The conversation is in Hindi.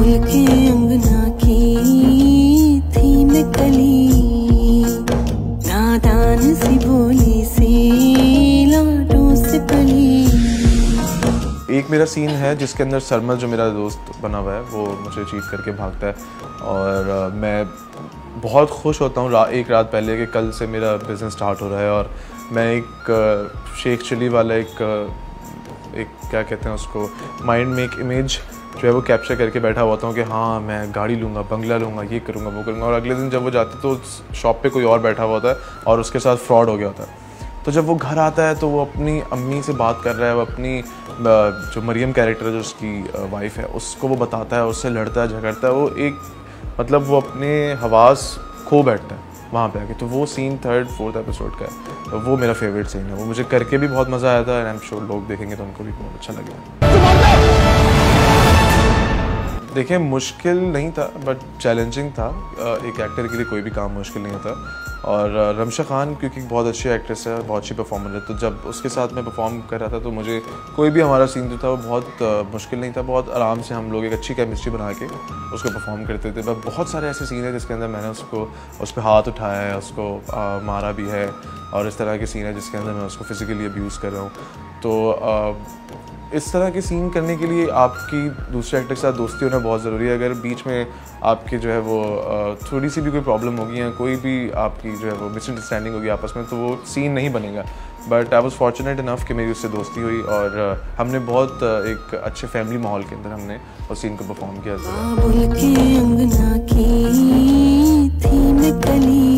के अंगना की थी मैं कली, नादान सी बोली से लाडों से पली। एक मेरा सीन है जिसके अंदर सरमद जो मेरा दोस्त बना हुआ है वो मुझे चीट करके भागता है और मैं बहुत खुश होता हूँ एक रात पहले कि कल से मेरा बिज़नेस स्टार्ट हो रहा है। और मैं एक शेख चिली वाला एक क्या कहते हैं उसको, माइंड में एक इमेज जो है वो कैप्चर करके बैठा हुआ हूँ कि हाँ मैं गाड़ी लूँगा, बंगला लूँगा, ये करूँगा, वो करूँगा। और अगले दिन जब वो जाते तो शॉप पे कोई और बैठा हुआ होता है और उसके साथ फ्रॉड हो गया होता है। तो जब वो घर आता है तो वो अपनी अम्मी से बात कर रहा है, वो अपनी जो मरियम कैरेक्टर है जो उसकी वाइफ है उसको वो बताता है, उससे लड़ता है, झगड़ता है। वो एक मतलब वो अपने हवास खो बैठता है वहाँ पे आके। तो वो सीन 3rd 4th एपिसोड का है, तो वो मेरा फेवरेट सीन है। वो मुझे करके भी बहुत मज़ा आया था एंड आई एम श्योर लोग देखेंगे तो उनको भी बहुत अच्छा लगेगा। देखिए मुश्किल नहीं था बट चैलेंजिंग था। एक एक्टर के लिए कोई भी काम मुश्किल नहीं होता। और रमशा खान क्योंकि बहुत अच्छी एक्ट्रेस है, बहुत अच्छी परफॉर्मर है, तो जब उसके साथ मैं परफॉर्म कर रहा था तो मुझे कोई भी हमारा सीन जो था वो बहुत मुश्किल नहीं था। बहुत आराम से हम लोग एक अच्छी केमिस्ट्री बना के उसको परफॉर्म करते थे। बट बहुत सारे ऐसे सीन है जिसके अंदर मैंने उस पर हाथ उठाया है, उसको मारा भी है, और इस तरह के सीन है जिसके अंदर मैं उसको फिज़िकली अब्यूज़ कर रहा हूँ। तो इस तरह के सीन करने के लिए आपकी दूसरे एक्टर के साथ दोस्ती होना बहुत ज़रूरी है। अगर बीच में आपके जो है वो थोड़ी सी भी कोई प्रॉब्लम होगी या कोई भी आपकी जो है वो मिसअंडरस्टैंडिंग होगी आपस में, तो वो सीन नहीं बनेगा। But I was fortunate enough कि मेरी उससे दोस्ती हुई और हमने बहुत एक अच्छे फैमिली माहौल के अंदर हमने उस सीन को परफॉर्म किया।